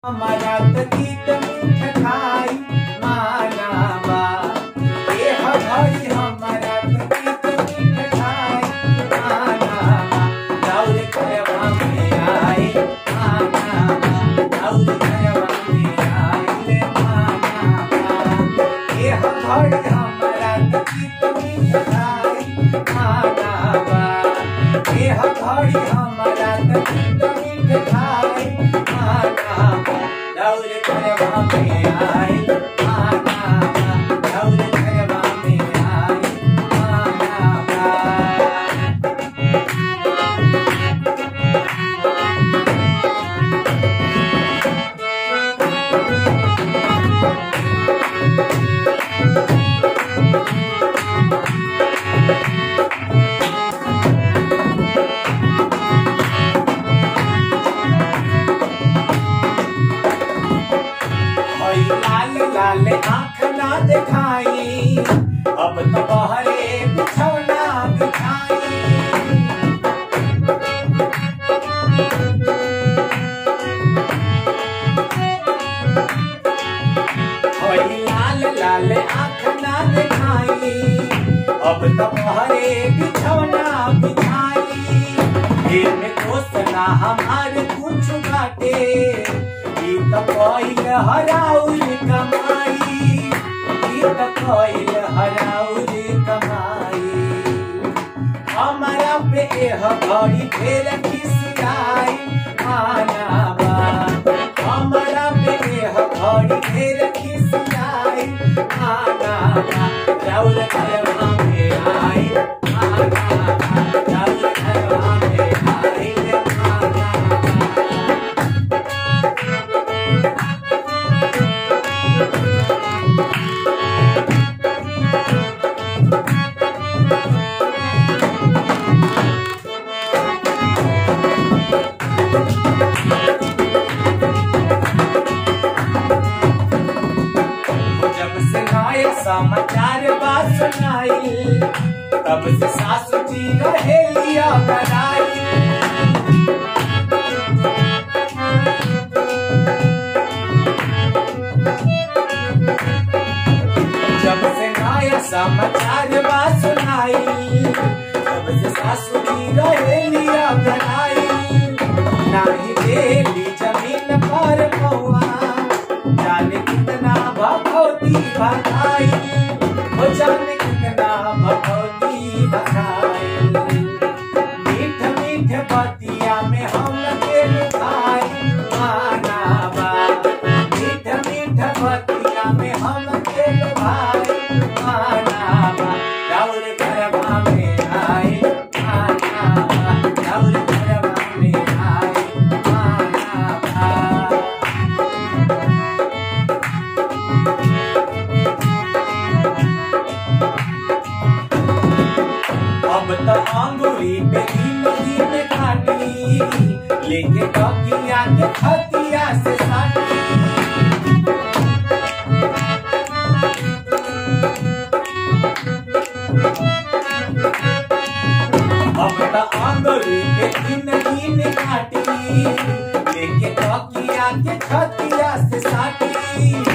हमारा गीत मीठ खाई मानावा ये हमारी हमारा गीत मीठ खाई मानावा दौड़ करवा में आई मानावा दौड़ करवा में आई ले मानावा ये हमारी हमारा गीत मीठ खाई मानावा ये हमारी हमारा गीत मीठ खाई मानावा दौड़ करवा में आई मानावा दौड़ करवा में आई मानावा। लाल लाल आँख ना दिखाई अब तो बहरे बिछौना बिछाई लाल लाल आँख ना दिखाई अब तो बहरे बिछौना बिछाई इनमें दोस्तना हमारे कुछ बाटे तो कोइल हराउल कमाई तो कोइल हराउल कमाई हमारा पे यह घड़ी फेर खिसियाई मानावा हमारा पे यह घड़ी फेर खिसियाई मानावा दौड़ करवा में आई मानावा दौड़ करवा में आई समाचार बात सुनाई तब से सासू जी रहे लिया बनाई जब से नया समाचार बात सुनाई तब से सासू जी रहे लिया बनाई नहीं देली जमीन पर पौआ जाने कितना भगवती भगाई हो जाने कितना भगवती भगाई मीठ मीठ बतिया में हम के लुभाई मानावा मीठ मीठ बतिया में हम के लुभाई मानावा दौड़ करवा में आई मानावा दौड़ करवा में आई मानावा। अब तो अंगूरी पे दिन काटी लेके तकिया के खतिया से साटी अब तो अंगूरी पे दिन काटी लेके तकिया के खतिया से साटी